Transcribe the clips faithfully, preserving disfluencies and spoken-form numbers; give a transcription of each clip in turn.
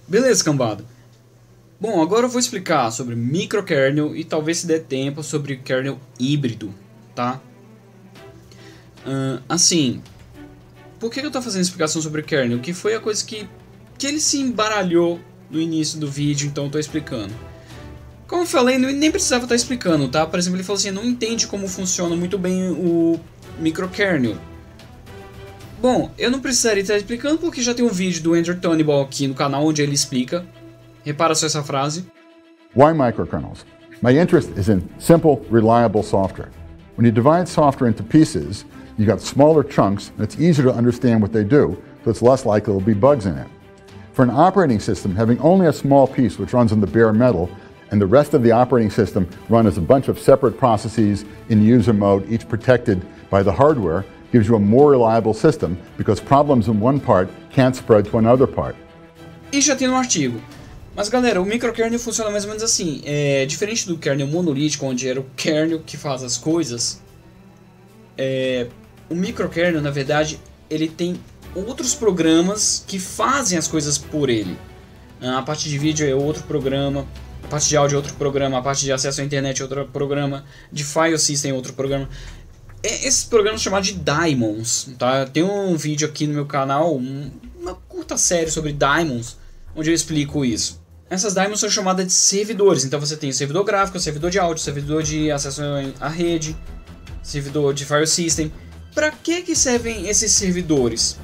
Beleza, cambada. Bom, agora eu vou explicar sobre microkernel e talvez se der tempo sobre kernel híbrido, tá? Uh, assim, por que eu tô fazendo explicação sobre o kernel? Que foi a coisa que, que ele se embaralhou no início do vídeo, então eu tô explicando. Como eu falei, nem precisava estar explicando, tá? Por exemplo, ele falou assim, não entende como funciona muito bem o microkernel. Bom, eu não precisaria estar explicando porque já tem um vídeo do Andrew Tonyball aqui no canal onde ele explica. Repara só essa frase. Why microkernels? My interest is in simple, reliable software. When you divide software into pieces, you got smaller chunks and it's easier to understand what they do, so it's less likely there'll be bugs in it. For an operating system, having only a small piece which runs on the bare metal and the rest of the operating system run as a bunch of separate processes in user mode, each protected by the hardware, gives you a more reliable system because problems in one part can't spread to another part. E já tem no artigo. Mas galera, o microkernel funciona mais ou menos assim. É diferente do kernel monolítico, onde era o kernel que faz as coisas. É, o microkernel, na verdade, ele tem outros programas que fazem as coisas por ele. A parte de vídeo é outro programa, a parte de áudio é outro programa, a parte de acesso à internet é outro programa, de file system é outro programa. É, esses programas são chamados de daemons, tá? Tem um vídeo aqui no meu canal, um, uma curta série sobre daemons, onde eu explico isso. Essas daemons são chamadas de servidores, então você tem o servidor gráfico, o servidor de áudio, o servidor de acesso à rede, servidor de file system. Para que que servem esses servidores?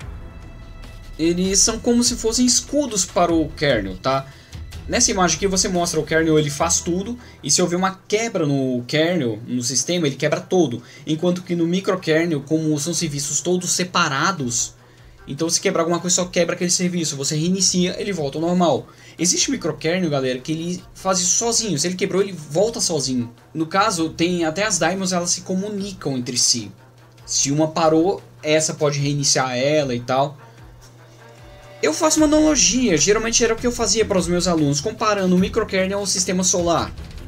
Eles são como se fossem escudos para o kernel, tá? Nessa imagem aqui você mostra o kernel, ele faz tudo, e se houver uma quebra no kernel, no sistema, ele quebra todo. Enquanto que no microkernel, como são serviços todos separados, então se quebrar alguma coisa só quebra aquele serviço, você reinicia, ele volta ao normal. Existe microkernel, galera, que ele faz isso sozinho, se ele quebrou ele volta sozinho. No caso, tem até as daemons, elas se comunicam entre si. Se uma parou, essa pode reiniciar ela e tal. Eu faço uma analogia, geralmente era o que eu fazia para os meus alunos, comparando o microkernel ao sistema solar.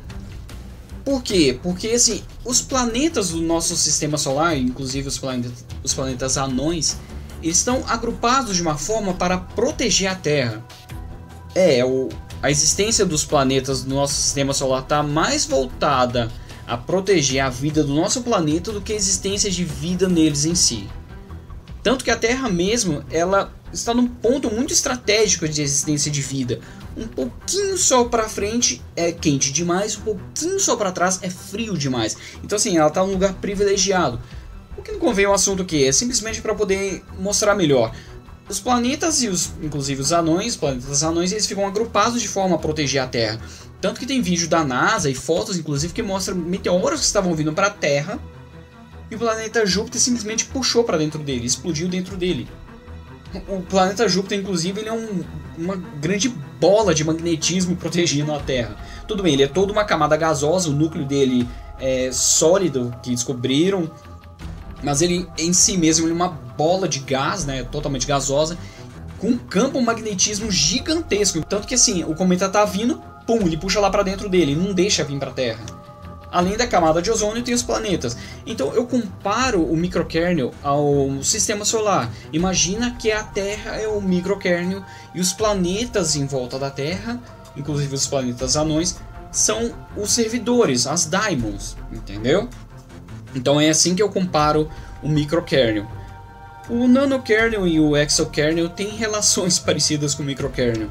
Por quê? Porque assim, os planetas do nosso sistema solar, inclusive os planetas, os planetas anões, eles estão agrupados de uma forma para proteger a Terra. É, o, a existência dos planetas do nosso sistema solar está mais voltada a proteger a vida do nosso planeta do que a existência de vida neles em si. Tanto que a Terra mesmo, ela está num ponto muito estratégico de existência de vida. Um pouquinho só para frente é quente demais, um pouquinho só para trás é frio demais. Então assim, ela está num lugar privilegiado. O que não convém é um assunto que é simplesmente para poder mostrar melhor. Os planetas e os, inclusive os anões, os planetas anões, eles ficam agrupados de forma a proteger a Terra. Tanto que tem vídeo da NASA e fotos, inclusive, que mostram meteoros que estavam vindo para a Terra e o planeta Júpiter simplesmente puxou para dentro dele, explodiu dentro dele. O planeta Júpiter, inclusive, ele é um, uma grande bola de magnetismo protegendo a Terra. Tudo bem, ele é toda uma camada gasosa, o núcleo dele é sólido, que descobriram, mas ele em si mesmo ele é uma bola de gás, né, totalmente gasosa, com um campo magnetismo gigantesco. Tanto que assim, o cometa tá vindo, pum, ele puxa lá para dentro dele, não deixa vir para a Terra. Além da camada de ozônio, tem os planetas. Então eu comparo o microkernel ao sistema solar. Imagina que a Terra é o microkernel e os planetas em volta da Terra, inclusive os planetas anões, são os servidores, as daemons, entendeu? Então é assim que eu comparo o microkernel. O nanokernel e o exokernel têm relações parecidas com o microkernel.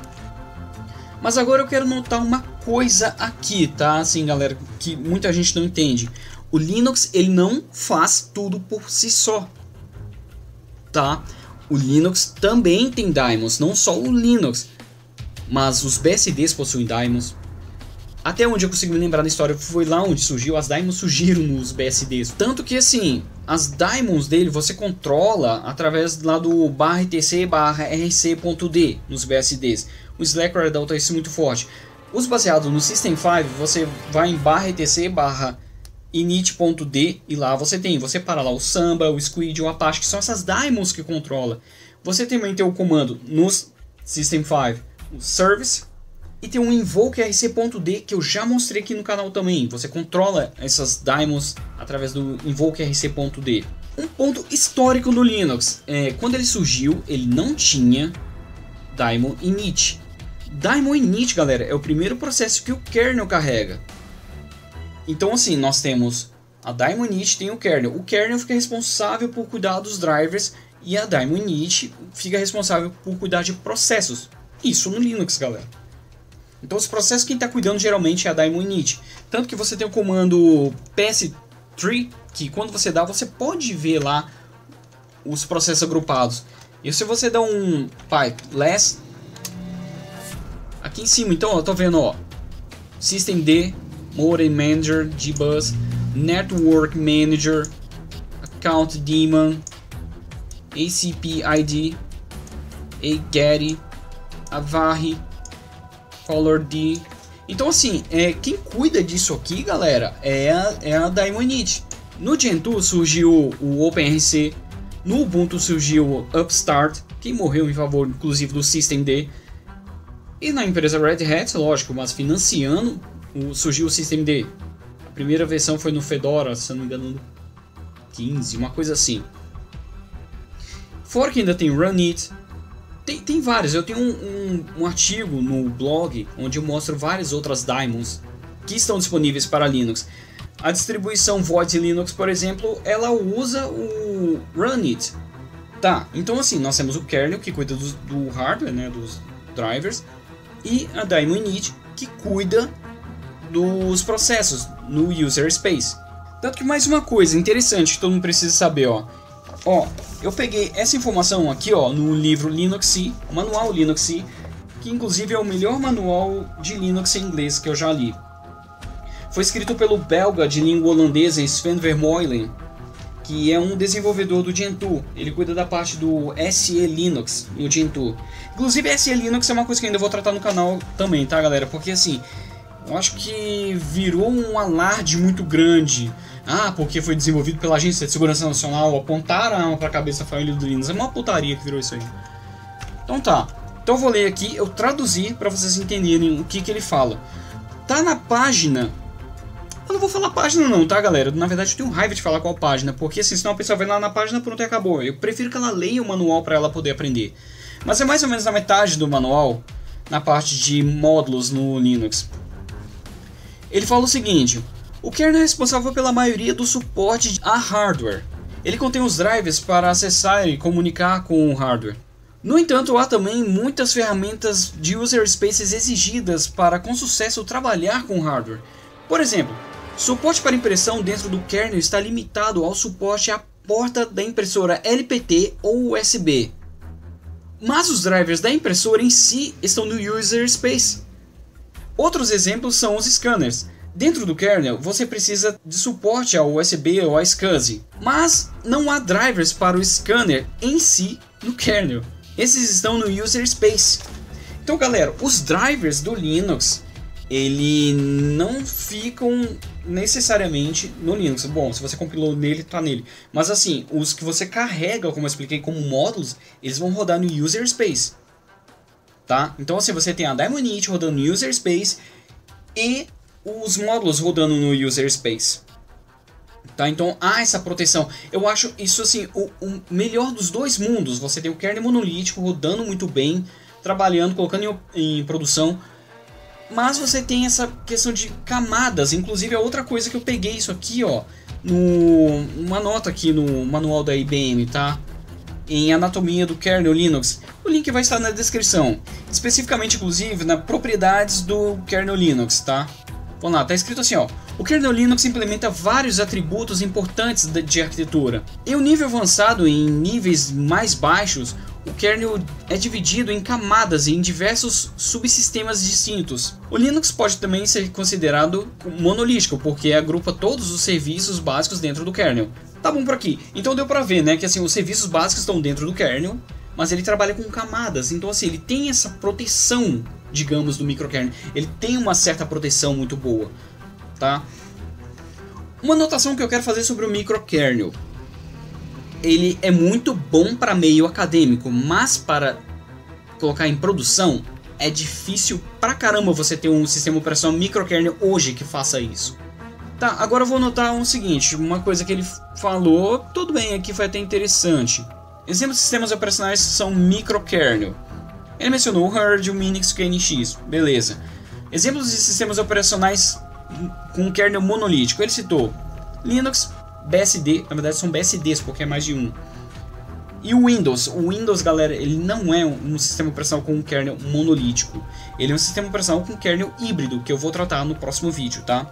Mas agora eu quero notar uma coisa aqui, tá? Assim, galera, que muita gente não entende. O Linux, ele não faz tudo por si só, tá? O Linux também tem daemons, não só o Linux, mas os B S Ds possuem daemons. Até onde eu consigo me lembrar da história, foi lá onde surgiu, as daemons surgiram nos B S Ds. Tanto que assim, as daemons dele você controla através lá do barra etc barra rc.d nos B S Ds. O Slackware adota isso muito forte. Os baseados no System cinco, você vai em barra etc barra init.d e lá você tem, você para lá o Samba, o Squid, o Apache, que são essas daemons que controla. Você também tem o comando nos System cinco, o service, e tem um invoke rc.d que eu já mostrei aqui no canal também. Você controla essas daemons através do invoke rc.d. Um ponto histórico no Linux, é, quando ele surgiu, ele não tinha Daemon Init. Daemon Init, galera, é o primeiro processo que o kernel carrega. Então assim, nós temos a Daemon Init, tem o kernel. O kernel fica responsável por cuidar dos drivers e a Daemon Init fica responsável por cuidar de processos. Isso no Linux, galera. Então os processos quem está cuidando geralmente é a Daemon Init. Tanto que você tem o comando P S três, que quando você dá, você pode ver lá os processos agrupados. E se você dá um pipe less, aqui em cima, então, eu tô vendo, ó, systemd, modem manager, dbus, network manager, account daemon, acpid, agetty, avarri, colord. Então assim, é, quem cuida disso aqui, galera, é a, é a Daemon Init. No Gentoo surgiu o OpenRC, no Ubuntu surgiu o Upstart, que morreu em favor inclusive do systemd. E na empresa Red Hat, lógico, mas financiando, o, surgiu o systemd. A primeira versão foi no Fedora, se eu não me engano, no quinze, uma coisa assim. Fora que ainda tem Runit. Tem, tem vários, eu tenho um, um, um artigo no blog onde eu mostro várias outras daemons que estão disponíveis para Linux. A distribuição Void Linux, por exemplo, ela usa o Runit. Tá, então assim, nós temos o kernel que cuida do, do hardware, né, dos drivers, e a Daemon Init que cuida dos processos no user space. Tanto que mais uma coisa interessante que todo mundo precisa saber, ó. Ó, eu peguei essa informação aqui, ó, no livro Linuxy, o manual Linuxy, que inclusive é o melhor manual de Linux em inglês que eu já li. Foi escrito pelo belga de língua holandesa Sven Vermeulen, que é um desenvolvedor do Gentoo. Ele cuida da parte do S E Linux no Gentoo. Inclusive S E Linux é uma coisa que eu ainda vou tratar no canal também, tá, galera? Porque assim, eu acho que virou um alarde muito grande. Ah, porque foi desenvolvido pela Agência de Segurança Nacional, apontaram a arma para a cabeça da família do Linux. É uma putaria que virou isso aí. Então tá. Então eu vou ler aqui, eu traduzi para vocês entenderem o que, que ele fala. Tá na página... Eu não vou falar página não, tá, galera? Na verdade eu tenho raiva de falar qual página, porque assim, senão a pessoa vai lá na página, pronto e acabou. Eu prefiro que ela leia o manual para ela poder aprender. Mas é mais ou menos na metade do manual, na parte de módulos no Linux. Ele fala o seguinte: o kernel é responsável pela maioria do suporte a hardware. Ele contém os drivers para acessar e comunicar com o hardware. No entanto, há também muitas ferramentas de user spaces exigidas para com sucesso trabalhar com hardware. Por exemplo, suporte para impressão dentro do kernel está limitado ao suporte à porta da impressora L P T ou U S B. Mas os drivers da impressora em si estão no user space. Outros exemplos são os scanners. Dentro do kernel, você precisa de suporte ao U S B ou à SCSI, mas não há drivers para o scanner em si no kernel. Esses estão no user space. Então, galera, os drivers do Linux, ele não ficam necessariamente no Linux. Bom, se você compilou nele, tá nele. Mas assim, os que você carrega, como eu expliquei, como módulos, eles vão rodar no user space. Tá? Então assim, você tem a Daemon Init rodando no user space e os módulos rodando no user space. Tá? Então há essa proteção. Eu acho isso assim, o, o melhor dos dois mundos. Você tem o kernel monolítico rodando muito bem, trabalhando, colocando em, em produção. Mas você tem essa questão de camadas. Inclusive a outra coisa que eu peguei isso aqui, ó, no, uma nota aqui no manual da I B M, tá? Em anatomia do kernel Linux. O link vai estar na descrição. Especificamente, inclusive, nas propriedades do kernel Linux, tá? Vamos lá, tá escrito assim, ó. O kernel Linux implementa vários atributos importantes de arquitetura. Em um nível avançado e em níveis mais baixos, o kernel é dividido em camadas e em diversos subsistemas distintos. O Linux pode também ser considerado monolítico, porque agrupa todos os serviços básicos dentro do kernel. Tá bom por aqui. Então deu pra ver, né, que assim, os serviços básicos estão dentro do kernel, mas ele trabalha com camadas. Então assim, ele tem essa proteção, digamos, do microkernel. Ele tem uma certa proteção muito boa, tá? Uma anotação que eu quero fazer sobre o microkernel. Ele é muito bom para meio acadêmico, mas para colocar em produção é difícil pra caramba você ter um sistema operacional microkernel hoje que faça isso. Tá, agora eu vou notar o seguinte, uma coisa que ele falou, tudo bem, aqui foi até interessante. Exemplos de sistemas operacionais são microkernel. Ele mencionou o Hurd, o Minix e o K N X, beleza. Exemplos de sistemas operacionais com kernel monolítico, ele citou Linux, B S D, na verdade são B S Ds porque é mais de um. E o Windows, o Windows, galera, ele não é um sistema operacional com um kernel monolítico. Ele é um sistema operacional com kernel híbrido, que eu vou tratar no próximo vídeo, tá?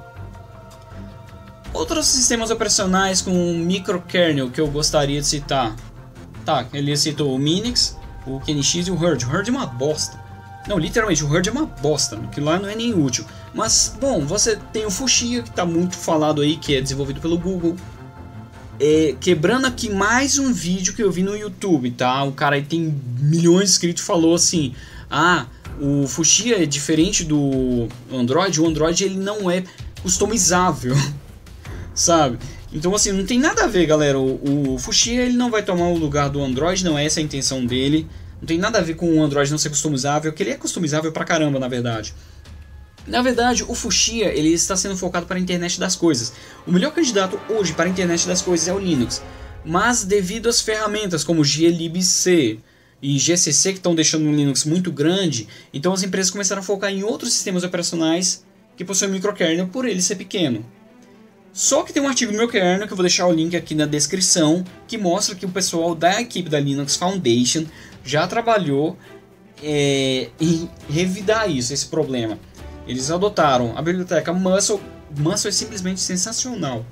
Outros sistemas operacionais com microkernel que eu gostaria de citar. Tá, ele citou o Minix, o K N X e o Hurd. O Hurd é uma bosta. Não, literalmente, o Hurd é uma bosta, que lá não é nem útil. Mas, bom, você tem o Fuchsia, que está muito falado aí, que é desenvolvido pelo Google. É, quebrando aqui mais um vídeo que eu vi no YouTube, tá? O cara aí tem milhões de inscritos, falou assim: ah, o Fuchsia é diferente do Android, o Android ele não é customizável, sabe? Então assim, não tem nada a ver, galera. O, o Fuchsia ele não vai tomar o lugar do Android, não é essa a intenção dele. Não tem nada a ver com o Android não ser customizável, que ele é customizável pra caramba, na verdade. Na verdade, o Fuchsia ele está sendo focado para a internet das coisas. O melhor candidato hoje para a internet das coisas é o Linux. Mas devido às ferramentas como glibc e G C C que estão deixando o Linux muito grande, então as empresas começaram a focar em outros sistemas operacionais que possuem microkernel por ele ser pequeno. Só que tem um artigo no meu kernel, que eu vou deixar o link aqui na descrição, que mostra que o pessoal da equipe da Linux Foundation já trabalhou é, em revidar isso, esse problema. Eles adotaram a biblioteca Muscle, Muscle é simplesmente sensacional.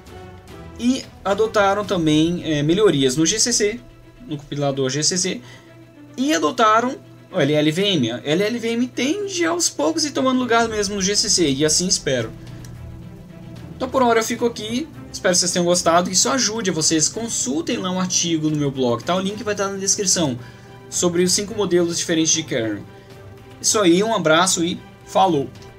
E adotaram também é, melhorias no G C C, no compilador G C C, e adotaram o L L V M. A L L V M tende aos poucos ir tomando lugar mesmo no G C C, e assim espero. Então por hora eu fico aqui, espero que vocês tenham gostado, e isso ajude a vocês, consultem lá um artigo no meu blog, tá? O link vai estar na descrição, sobre os cinco modelos diferentes de kernel. Isso aí, um abraço e falou!